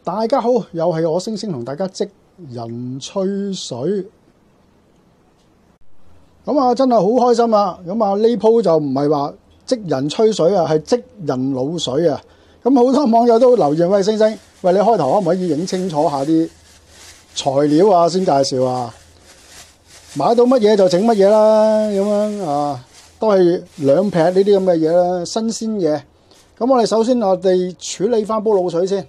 大家好，又係我星星同大家職人吹水。咁啊，真係好開心啊！咁啊，呢鋪就唔係話職人吹水啊，係職人滷水啊！咁好多網友都留言，喂，星星，喂，你開頭可唔可以影清楚下啲材料啊，先介紹啊？買到乜嘢就整乜嘢啦，咁樣啊，都係兩劈呢啲咁嘅嘢啦，新鮮嘢。咁我哋首先我哋處理翻煲滷水先。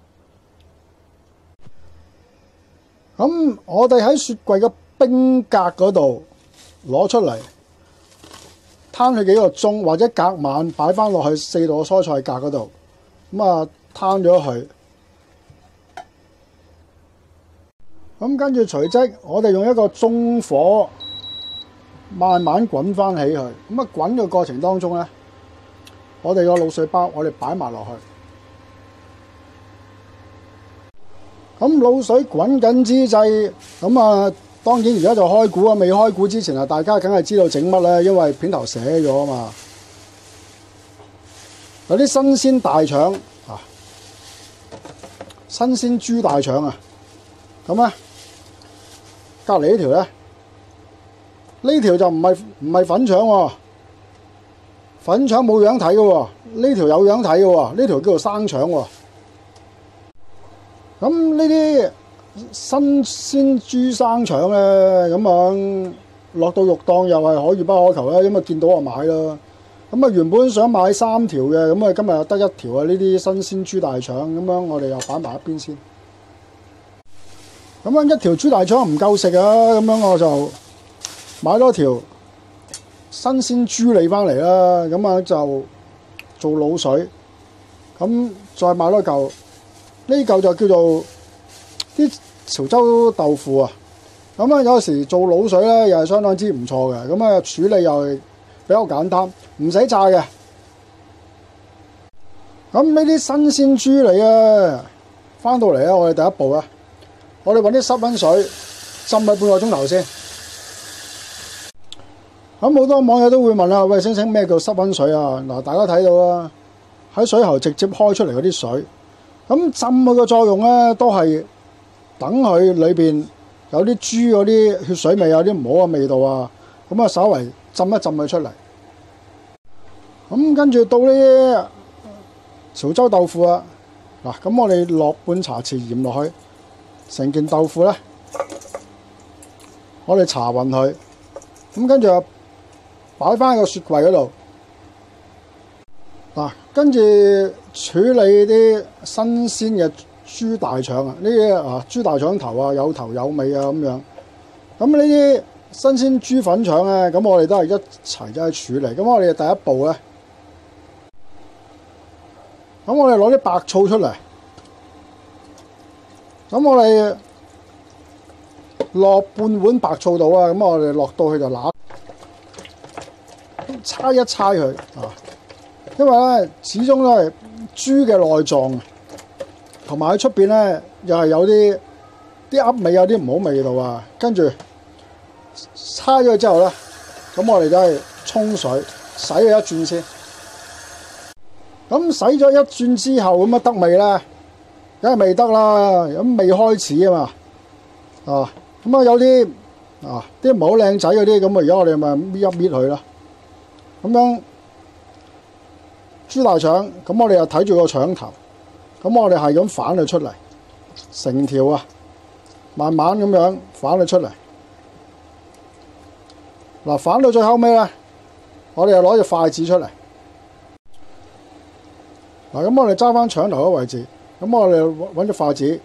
咁我哋喺雪櫃嘅冰格嗰度攞出嚟，攤佢幾個鐘，或者隔晚擺翻落去4度蔬菜格嗰度，咁啊攤咗佢。咁跟住隨即，我哋用一個中火慢慢滾翻起佢。咁啊滾嘅過程當中咧，我哋個滷水包我哋擺埋落去。咁滷水滾緊之際，咁啊當然而家就開估啊！未開估之前啊，大家梗係知道整乜啦，因為片頭寫咗啊嘛。有啲新鮮大腸啊，新鮮豬大腸啊，咁啊隔離呢條咧，呢條就唔係粉腸喎，粉腸冇樣睇嘅喎，呢條有樣睇嘅喎，呢條叫做生腸喎。咁呢啲新鮮豬生腸咧，咁樣落到肉檔又係可遇不可求啦，因為見到就買啦。咁啊原本想買3條嘅，咁啊今日又得1條啊！呢啲新鮮豬大腸，咁樣我哋又擺埋一邊先。咁樣1條豬大腸唔夠食啊，咁樣我就買多條新鮮豬脷翻嚟啦。咁啊就做滷水，咁再買多嚿。呢嚿就叫做啲潮州豆腐啊，咁啊有時做滷水咧又係相當之唔錯嘅，咁啊處理又係比較簡單，唔使炸嘅。咁呢啲新鮮豬脷啊，翻到嚟咧，我哋第一步啊，我哋揾啲濕溫水浸佢半個鐘頭先。咁好多網友都會問啊，喂，星星，咩叫濕溫水啊？嗱，大家睇到啊，喺水喉直接開出嚟嗰啲水。咁浸佢嘅作用咧，都係等佢裏邊有啲豬嗰啲血水味，有啲唔好嘅味道啊，咁啊稍微浸一浸佢出嚟。咁跟住到呢啲潮州豆腐啊，嗱，咁我哋落半茶匙鹽落去，成件豆腐咧，我哋搽勻佢，咁跟住啊擺翻喺個雪櫃嗰度。嗱，跟住處理啲新鮮嘅豬大腸啊，呢啲啊豬大腸頭啊，有頭有尾啊咁樣。咁呢啲新鮮豬粉腸咧，咁我哋都係一齊走去處理。咁我哋第一步咧，咁我哋攞啲白醋出嚟，咁我哋落半碗白醋度啊，咁我哋落到去就搓一搓佢啊。因為咧，始終都係豬嘅內臟，同埋喺出邊咧又係有啲噏味，有啲唔好味道啊。跟住搓咗之後咧，咁我哋都係沖水洗佢一轉先。咁洗咗一轉之後，咁啊得味咧，梗係未得啦。咁未開始啊嘛，啊咁啊有啲啲唔好靚仔嗰啲，咁啊而家我哋咪搣一搣佢啦，咁樣。豬大腸，咁我哋又睇住個腸頭，咁我哋係咁反佢出嚟，成條啊，慢慢咁樣反佢出嚟。嗱，反到最後尾咧，我哋又攞隻筷子出嚟。嗱，咁我哋揸翻腸頭嘅位置，咁我哋揾隻筷子，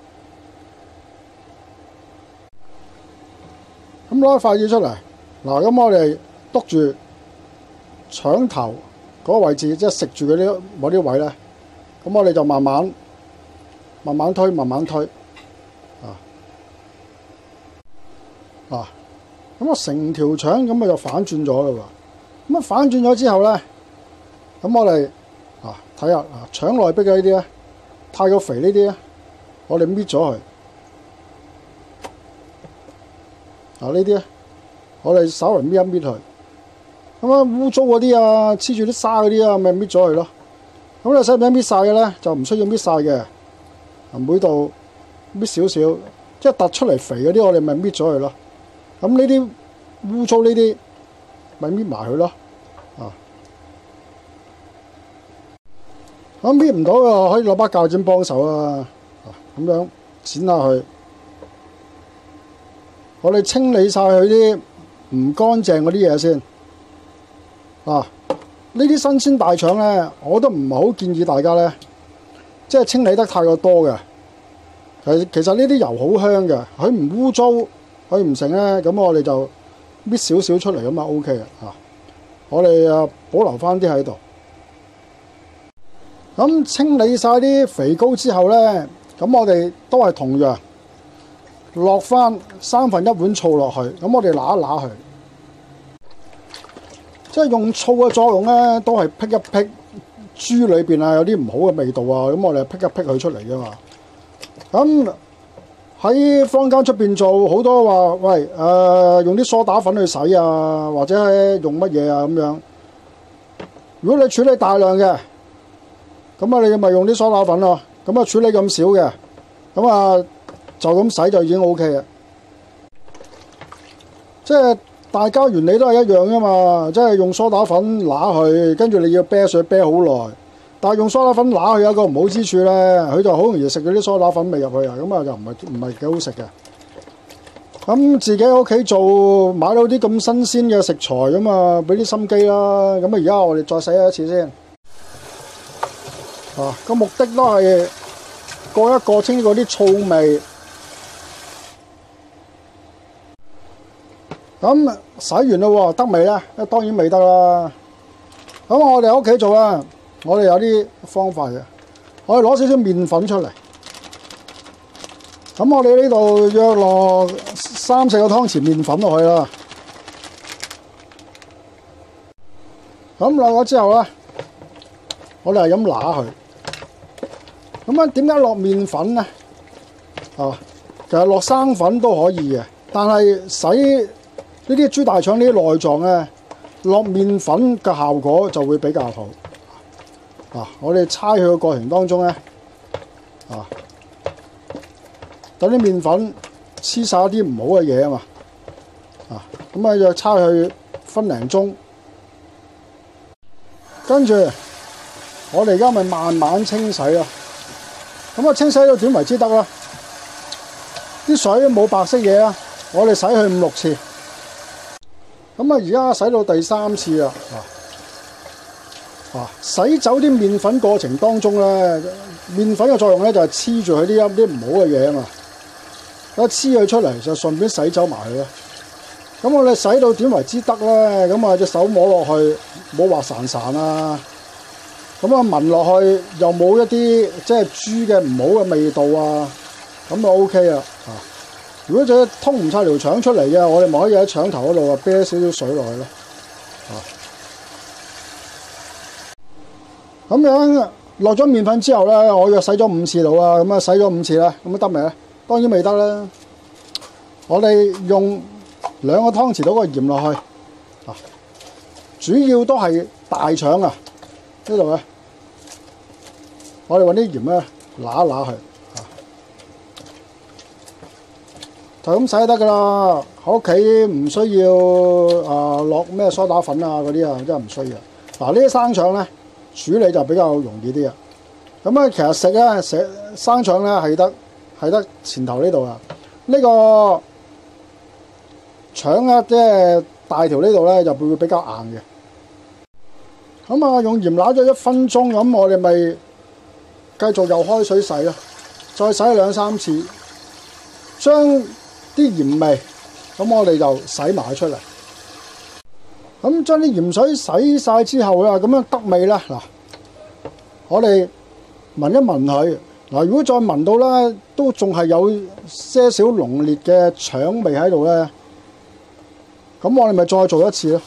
咁攞隻筷子出嚟。嗱，咁我哋篤住腸頭嗰個位置，即係食住嗰啲位咧，咁我哋就慢慢推，咁我成條腸咁就反轉咗啦喎。咁啊反轉咗之後咧，咁我哋睇下腸內壁嘅呢啲咧，太過肥呢啲咧，我哋搣咗佢。呢啲咧，我哋稍微搣一搣佢。咁啊污糟嗰啲啊，黐住啲沙嗰啲啊，咪搣咗佢咯。咁你使唔使搣晒嘅咧？就唔需要搣晒嘅。 每度搣少少，即係突出嚟肥嗰啲，我哋咪搣咗佢咯。咁呢啲污糟呢啲，咪搣埋佢咯。咁搣唔到啊，可以攞把鉸剪幫手啊。咁樣剪下佢。我哋清理晒佢啲唔乾淨嗰啲嘢先。呢啲新鮮大腸咧，我都唔係好建議大家咧，即係清理得太過多嘅。其實呢啲油好香嘅，佢唔污糟，佢唔成咧，咁我哋就搣少少出嚟咁啊 OK 嘅嚇。我哋保留翻啲喺度。咁清理晒啲肥膏之後咧，咁我哋都係同樣落翻1/3碗醋落去，咁我哋揦一揦佢。即係用醋嘅作用咧，都係辟一辟豬裏邊有啲唔好嘅味道啊，咁我哋辟一辟佢出嚟㗎嘛。咁喺坊間出邊做好多話，喂用啲梳打粉去洗啊，或者係用乜嘢啊咁樣。如果你處理大量嘅，咁你咪用啲梳打粉咯。咁處理咁少嘅，咁就咁洗就已經 OK 嘅。即係大家原理都係一樣㗎嘛，即係用梳打粉揦佢，跟住你要啤水啤好耐。但係用梳打粉揦佢有一個唔好之處咧，佢就好容易食到啲梳打粉味入去啊，咁就唔係幾好食嘅。咁自己喺屋企做，買到啲咁新鮮嘅食材咁啊，俾啲心機啦。咁而家我哋再洗一次先。個目的都係過一過清嗰啲醋味。咁洗完啦喎，得未咧？當然未得啦。咁我哋喺屋企做啦。我哋有啲方法嘅，我哋攞少少麵粉出嚟。咁我哋呢度約落3-4個湯匙麵粉落去啦。咁落咗之後咧，我哋係咁揦佢。咁點解落麵粉咧？其實落生粉都可以嘅，但係洗呢啲豬大腸呢啲內臟咧，落麵粉嘅效果就會比較好。我哋搓佢嘅過程當中咧，等啲麵粉黐晒啲唔好嘅嘢啊嘛，咁就搓佢分零鐘，跟住我哋而家咪慢慢清洗咯。咁清洗到點為之得啦？啲水冇白色嘢啊，我哋洗佢5-6次。咁而家洗到第3次啦。洗走啲麵粉過程當中咧，麵粉嘅作用咧就係黐住佢啲唔好嘅嘢啊嘛。一黐佢出嚟就順便洗走埋佢啦。咁我哋洗到點為之得咧？咁隻手摸落去冇滑潺潺啊。咁聞落去又冇一啲即係豬嘅唔好嘅味道啊。咁就 OK 啦。如果再通唔晒條腸出嚟嘅，我哋咪可以喺腸頭嗰度啤少少水落去咯。咁樣落咗麵粉之後咧，我約洗咗5次到啦。咁洗咗5次啦，咁得未咧？當然未得啦。我哋用2個湯匙倒個鹽落去。主要都係大腸呢度咧，我哋揾啲鹽咧揦一揦佢。就咁洗得噶啦。喺屋企唔需要落咩梳打粉啊嗰啲啊，真係唔需要。呢啲生腸咧，處理就比較容易啲啊！咁其實食生腸咧係得前頭呢度啊，呢個腸即係大條呢度咧就會比較硬嘅。咁用鹽揦咗1分鐘，咁我哋咪繼續又開水洗啦，再洗2-3次，將啲鹽味，咁我哋就洗埋出嚟。咁將啲鹽水洗晒之後啦，咁樣得味咧？我哋聞一聞佢。如果再聞到咧，都仲係有些少濃烈嘅腸味喺度咧，咁我哋咪再做一次咯。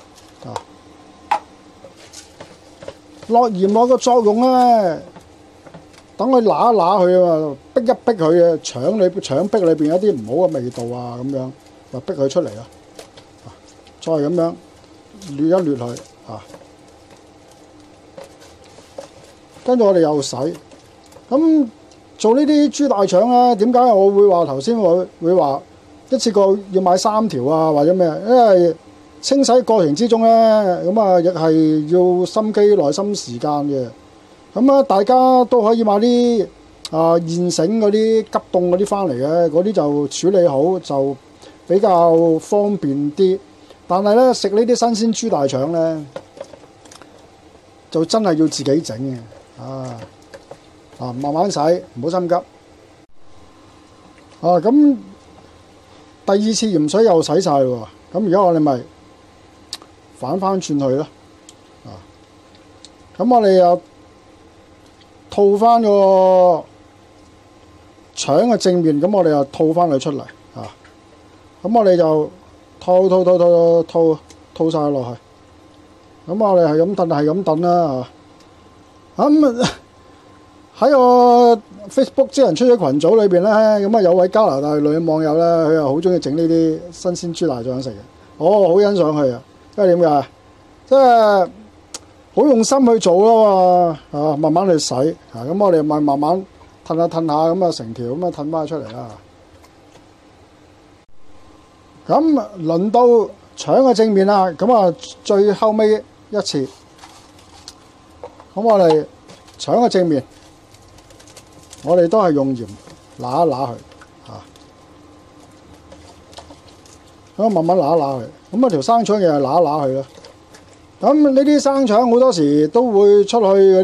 落鹽落個作用咧，等佢揦一揦佢啊嘛，逼一逼佢嘅腸壁裏邊有啲唔好嘅味道啊，咁樣就逼佢出嚟啦。再咁樣捋一捋佢跟住我哋又洗。咁做呢啲豬大腸咧，點解我會話頭先會話一次過要買3條啊，或者咩？因為清洗過程之中咧，咁啊亦係要心機、耐心、時間嘅。咁啊，大家都可以買啲現成嗰啲急凍嗰啲翻嚟嘅，嗰啲就處理好就比較方便啲。但係咧，食呢啲新鮮豬大腸咧，就真係要自己整嘅。慢慢洗，唔好心急。咁第2次鹽水又洗晒喎。咁而家我哋咪反翻轉去咯。咁我哋又套翻個腸嘅正面，咁我哋又套翻佢出嚟。咁我哋就套晒落去。咁我哋係咁燉，係咁燉啦。咁喺我 Facebook 知人出咗群組裏邊咧，咁啊有位加拿大女網友咧，佢又好中意整呢啲新鮮豬大腸食嘅。我好欣賞佢啊，因為點解？即係好用心去做咯嘛，慢慢去洗。咁我哋咪慢慢褪下，咁啊成條咁啊褪翻出嚟啦。咁輪到腸嘅正面啦，咁啊最後尾一次，咁我哋腸嘅正面，我哋都係用鹽揦一揦佢，咁慢慢揦一揦佢，咁啊條生腸又係揦一揦佢咯。咁呢啲生腸好多時都會出去嗰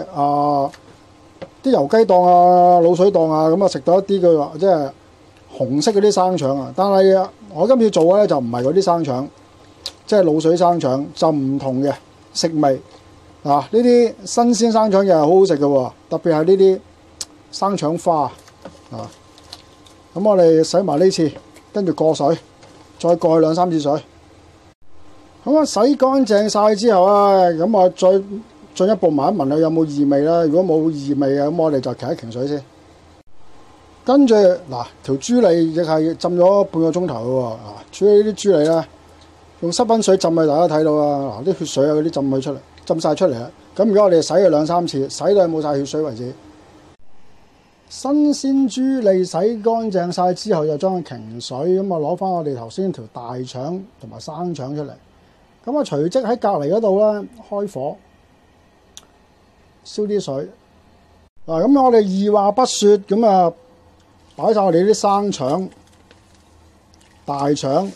啲油雞檔啊、滷水檔啊，咁啊食到一啲嘅話，即係紅色嗰啲生腸啊。但係我今次做嘅咧就唔係嗰啲生腸，即係滷水生腸，就唔同嘅食味。呢啲新鮮生腸又係好好食嘅喎，特別係呢啲生腸花咁我哋洗埋呢次，跟住過水，再過去2、3次水。咁啊洗乾淨晒之後啊，咁我再進一步聞一聞佢有冇異味啦。如果冇異味嘅，咁我哋就擎一擎水先。跟住條豬脷亦係浸咗半個鐘頭嘅喎。處理呢啲豬脷咧，用濕滾水浸佢，大家睇到啊。啲血水啊嗰啲浸晒出嚟啦。咁而家我哋洗佢2、3次，洗到佢冇晒血水為止。新鮮豬脷洗乾淨晒之後，就將佢擎水，咁啊攞翻我哋頭先條大腸同埋生腸出嚟。咁啊隨即喺隔離嗰度咧開火燒啲水。咁我哋二話不說，咁啊擺晒我哋啲生腸、大腸、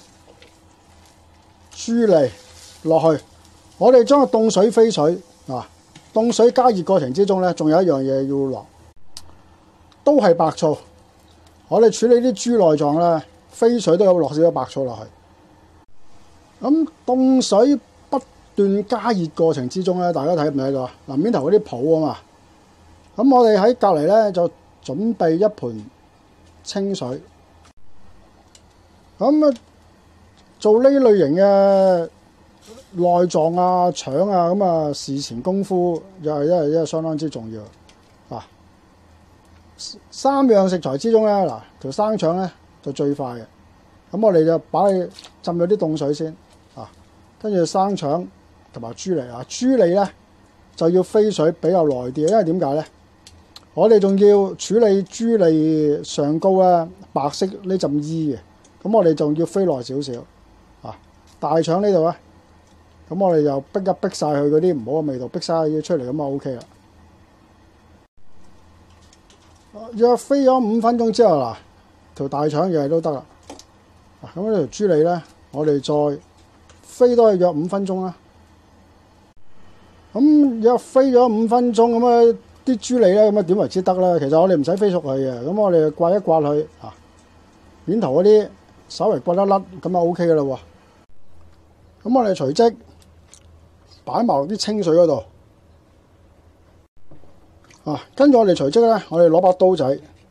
豬脷落去。我哋將個凍水飛水。凍水加熱過程之中咧，仲有一樣嘢要落，都係白醋。我哋處理啲豬內臟咧，飛水都有落少少白醋落去。咁凍水不斷加熱過程之中咧，大家睇唔睇到啊？面頭嗰啲泡啊嘛。咁我哋喺隔離咧就準備一盤清水。咁做呢類型嘅內臟啊、腸啊，咁啊事前功夫又係因為相當之重要。3樣食材之中咧，條生腸咧就最快嘅。咁我哋就擺浸咗啲凍水先。跟住生腸同埋豬脷豬脷咧就要飛水比較耐啲，因為點解咧？我哋仲要處理豬脷上高咧白色呢陣衣嘅，咁我哋仲要飛耐少少。大腸呢度咧，咁我哋就逼晒佢嗰啲唔好嘅味道，逼晒佢出嚟，咁啊 OK 啦。約飛咗5分鐘之後條大腸又係都得啦。咁呢條豬脷咧，我哋再飛多約5分鐘啦。咁約飛咗5分鐘，咁啊啲豬脷咧，咁啊點為之得咧？其實我哋唔使飛熟佢嘅，咁我哋刮一刮佢面頭嗰啲稍微刮一甩，咁啊 OK 噶啦喎。咁我哋隨即擺埋落啲清水嗰度。跟住我哋隨即咧，我哋攞把刀仔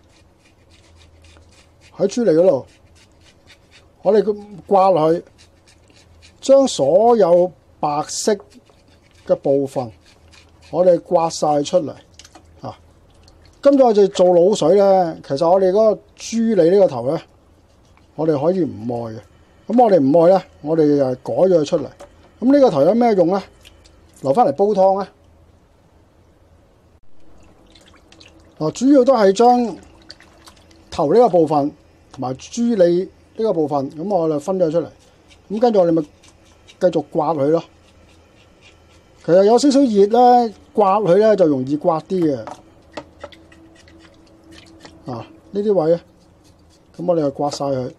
喺豬脷嗰度，我哋刮落去，將所有白色嘅部分，我哋刮晒出嚟。跟住我哋做滷水咧，其實我哋嗰個豬脷呢個頭咧，我哋可以唔愛嘅。咁我哋唔愛咧，我哋就改咗佢出嚟。咁呢個頭有咩用咧？留翻嚟煲湯咧。 嗱，主要都係將頭呢個部分同埋豬脷呢個部分，咁我哋分咗出嚟。咁跟住我哋咪繼續刮佢咯。其實有少少熱咧，刮佢咧就容易刮啲嘅。呢啲位咧，咁我哋就刮晒佢。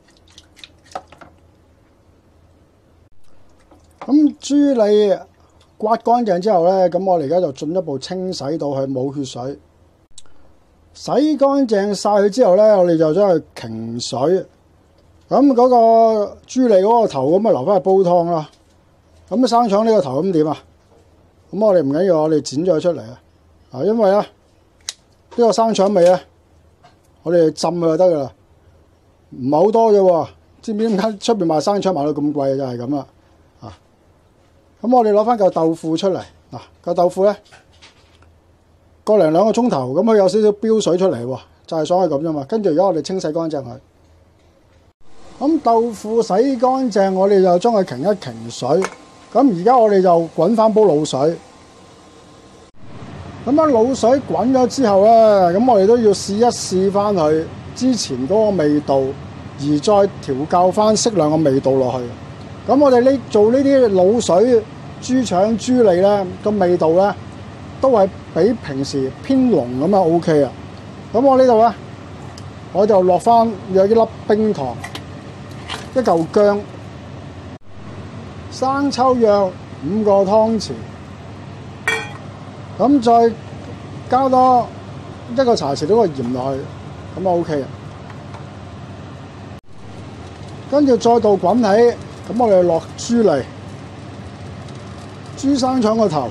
咁豬脷刮乾淨之後咧，咁我哋而家就進一步清洗到佢冇血水。洗乾淨晒佢之後咧，我哋就將佢擎水。咁嗰個豬脷嗰個頭咁啊，留翻去煲湯啦。咁生腸呢個頭咁點啊？咁我哋唔緊要，我哋剪咗佢出嚟啊！因為咧呢個生腸味咧，我哋浸佢就得噶啦，唔係好多嘅喎。知唔知點解出邊賣生腸賣到咁貴？就係咁啦。咁我哋攞翻嚿豆腐出嚟，嚿豆腐咧個零兩個鐘頭，咁佢有少少飆水出嚟喎，就係想係咁啫嘛。跟住而家我哋清洗乾淨佢。咁豆腐洗乾淨，我哋就將佢擎一擎水。咁而家我哋就滾翻煲滷水。咁樣滷水滾咗之後咧，咁我哋都要試一試翻佢之前嗰個味道，而再調校翻適量嘅味道落去。咁我哋做呢啲滷水豬腸豬脷咧，個味道咧都係比平時偏濃咁啊 OK 啊。咁我呢度咧，我就落翻有一粒冰糖，一嚿薑，生抽約5個湯匙，咁再加多1個茶匙到個鹽落去，咁啊 OK 啊。跟住再度滾起。咁我哋落豬脷、豬生腸個頭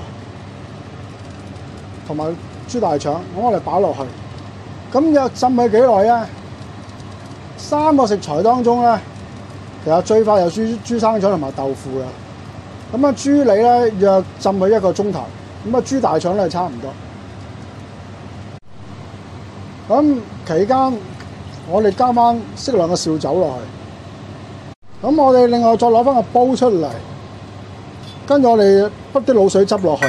同埋豬大腸，咁我哋擺落去。咁約浸佢幾耐咧？3個食材當中咧，其實最快就豬生腸同埋豆腐嘅。咁啊豬脷咧約浸佢1個鐘頭，咁啊豬大腸咧差唔多。咁期間我哋加翻適量嘅紹酒落去。咁我哋另外再攞翻個煲出嚟，跟住我哋滗啲滷水汁落去。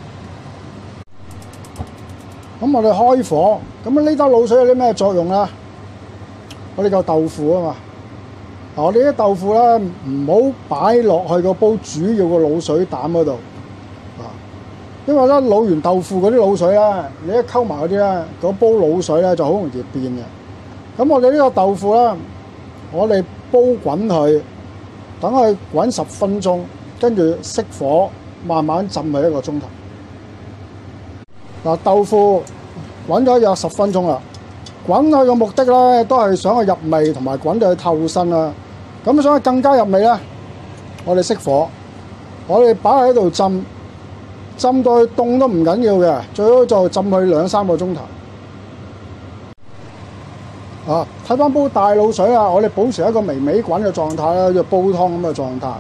咁我哋開火，咁呢兜滷水有啲咩作用咧？我哋嚿豆腐啊嘛，我哋啲豆腐咧唔好擺落去個煲主要個滷水膽嗰度，因為咧滷完豆腐嗰啲滷水咧，你一溝埋嗰啲咧，嗰煲滷水咧就好容易變嘅。咁我哋呢個豆腐咧，我哋煲滾佢，等佢滾10分鐘，跟住熄火，慢慢浸佢1個鐘頭。豆腐滾咗約10分鐘啦，滾佢嘅目的咧都係想佢入味同埋滾到佢透身啦。咁想更加入味咧，我哋熄火，我哋擺喺度浸，浸到佢凍都唔緊要嘅，最好就浸佢2-3個鐘頭。睇翻煲大滷水啊！我哋保持一個微微滾嘅狀態啦，好似煲湯咁嘅狀態。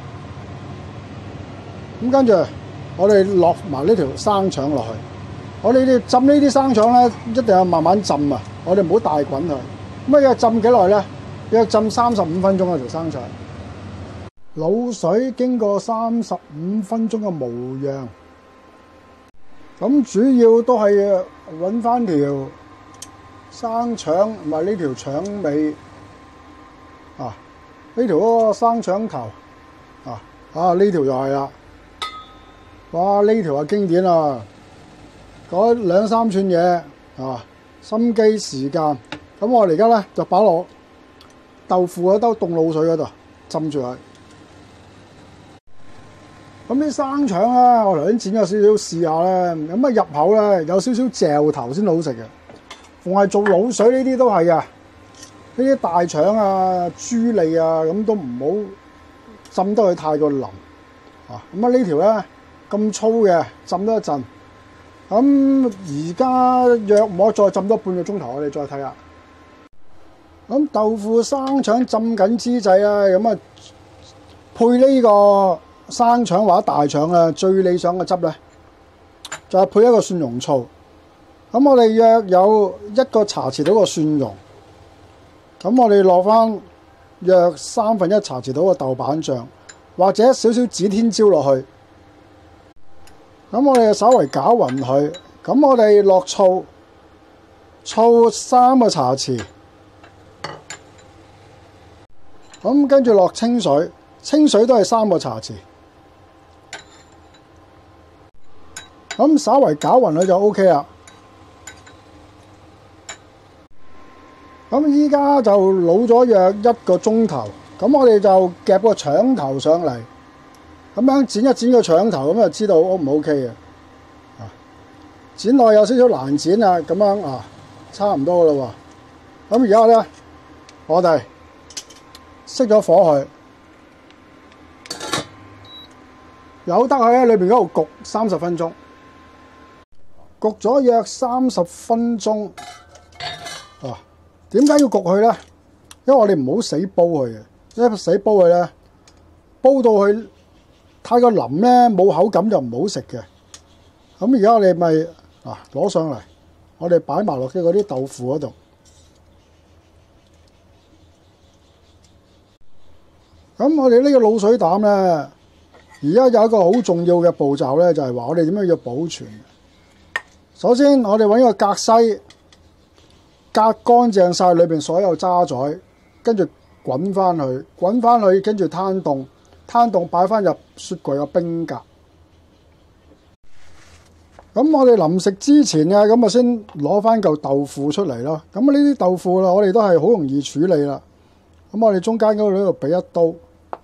咁跟住我哋落埋呢條生腸落去。我哋浸呢啲生腸咧，一定要慢慢浸啊！我哋唔好大滾佢。咁要浸幾耐咧？約浸35分鐘啊條生腸。滷水經過35分鐘嘅模樣，咁主要都係揾翻條生腸同埋呢條腸尾，呢條嗰個生腸頭，呢條就係啦。哇！呢條係經典啊！嗰2-3寸嘢，心機時間。咁我哋而家咧就擺落豆腐嗰兜凍滷水嗰度浸住佢。咁啲生腸咧，我頭先剪咗少少試下咧，咁入口咧有少少嚼頭先好食嘅。逢係做滷水呢啲都係啊，呢啲大腸啊、豬脷啊，咁都唔好浸得佢太過腍。咁呢條咧咁粗嘅，浸多一陣。咁而家約莫再浸多半個鐘頭，我哋再睇下。咁豆腐生腸浸緊之際啊，咁配呢個生腸或者大腸啊，最理想嘅汁咧，就係配一個蒜蓉醋。咁我哋約有1個茶匙到個蒜蓉，咁我哋落翻約1/3茶匙到個豆瓣醬，或者少少指天椒落去。咁我哋稍微攪勻佢，咁我哋落醋， 醋3個茶匙，咁跟住落清水，清水都係3個茶匙，咁稍為攪勻佢就 OK 啦。咁依家就滷咗約1個鐘頭，咁我哋就夾個腸頭上嚟，咁樣剪一剪個腸頭，咁就知道 O 唔 OK 嘅。剪落有少少難剪啊，咁樣啊，差唔多噶啦喎。咁而家咧，我哋熄咗火去，由得佢喺裏邊嗰度焗30分鐘，焗咗約30分鐘。啊，點解要焗佢咧？因為我哋唔好死煲佢嘅，因為死煲佢咧，煲到佢太過腍咧，冇口感就唔好食嘅。咁而家我哋咪攞上嚟，我哋擺埋落去嗰啲豆腐嗰度。咁我哋呢個滷水膽咧，而家有一個好重要嘅步驟咧，就係話我哋點樣要保存。首先，我哋揾個格篩，隔乾淨晒裏邊所有渣滓，跟住滾翻去，跟住攤凍擺翻入雪櫃個冰格。咁我哋臨食之前啊，咁啊先攞翻嚿豆腐出嚟咯。咁呢啲豆腐啦，我哋都係好容易處理啦。咁我哋中間嗰度俾一刀，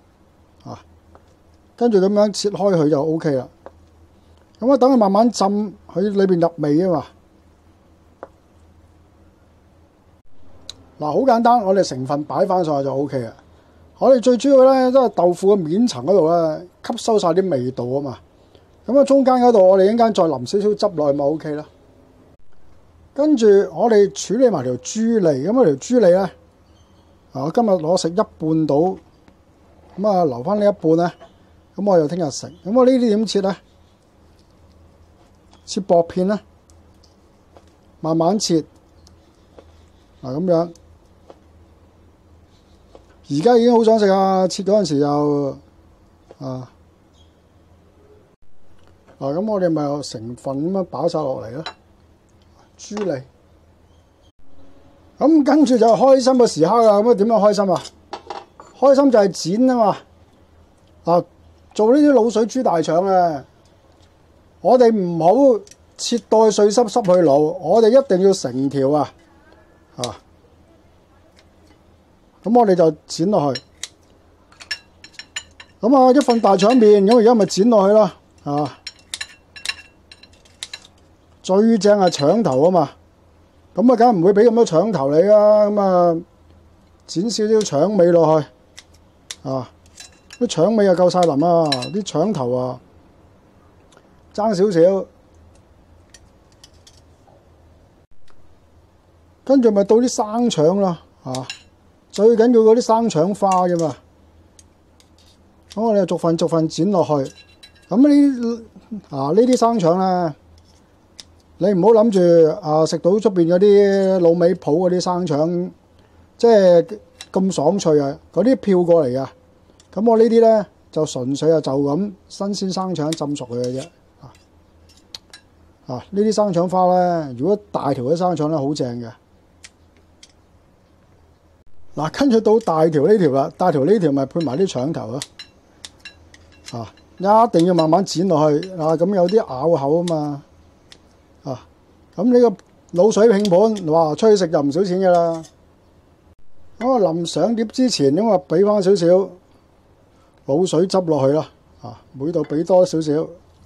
跟住咁樣切開佢就 OK 啦。咁啊，等佢慢慢浸，佢裏邊入味啊嘛。好簡單，我哋成分擺翻上去就 OK 啦。我哋最主要咧都係豆腐嘅面層嗰度咧，吸收晒啲味道啊嘛。咁啊，中間嗰度我哋一陣間再淋少少汁落去咪 OK 啦。跟住我哋處理埋條豬脷，咁啊條豬脷咧，我今日攞食一半到，咁啊留翻呢一半咧，咁我又聽日食。咁我呢啲點切咧？切薄片咧，慢慢切。咁樣，而家已經好想食啊！切嗰陣時又咁我哋咪有成分咁樣擺晒落嚟咯，豬脷。咁跟住就開心嘅時刻啦！咁啊點樣開心啊？開心就係剪啊嘛！做呢啲滷水豬大腸咧，我哋唔好切到碎濕濕去滷，我哋一定要成條啊！咁我哋就剪落去。咁一份大腸麵，咁而家咪剪落去啦，最正係腸頭啊嘛，咁梗係唔會俾咁多腸頭你啦，咁剪少少腸尾落去，啲腸尾又夠晒腍啊，啲腸頭爭少少，跟住咪到啲生腸啦，最緊要嗰啲生腸花啫嘛，咁我哋逐份逐份剪落去，咁呢啲生腸咧。你唔好諗住食到出邊嗰啲老味鋪嗰啲生腸，即係咁爽脆啊！嗰啲漂過嚟啊！咁我呢啲咧就純粹就咁新鮮生腸浸熟佢嘅啫。呢啲生腸花咧，如果大條嘅生腸咧，好正嘅。跟住到大條呢條啦，大條呢條咪配埋啲腸頭咯。一定要慢慢剪落去咁有啲咬口啊嘛。咁呢個滷水拼盤，哇，出去食就唔少錢噶啦。咁我臨上碟之前，咁我俾翻少少滷水汁落去啦。每度俾多少少。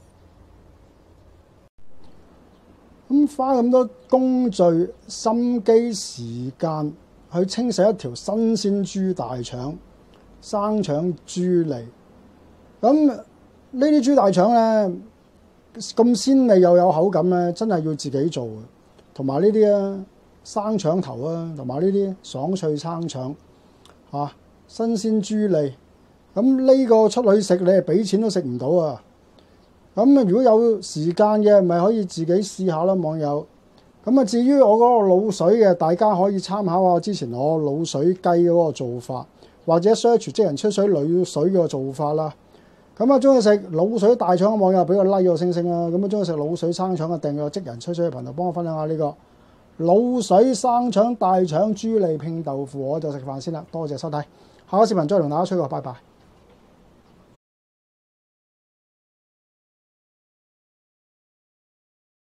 咁花咁多工序、心機、時間去清洗一條新鮮豬大腸、生腸、豬脷。咁呢啲豬大腸咧，咁鮮味又有口感咧，真係要自己做嘅。同埋呢啲生腸頭同埋呢啲爽脆生腸，新鮮豬脷。咁呢個出去食，你係俾錢都食唔到啊！咁如果有時間嘅，咪可以自己試下啦，網友。咁至於我嗰個滷水嘅，大家可以參考下之前我滷水雞嗰個做法，或者 search 即人吹水滷水嘅做法啦。咁中意食滷水大腸嘅網友俾個 like 個星星啦。咁中意食滷水生腸嘅訂閱即人吹水嘅頻道，幫我分享下呢個滷水生腸、大腸、豬脷拼豆腐，我就食飯先啦。多謝收睇，下個視頻再同大家吹過，拜拜。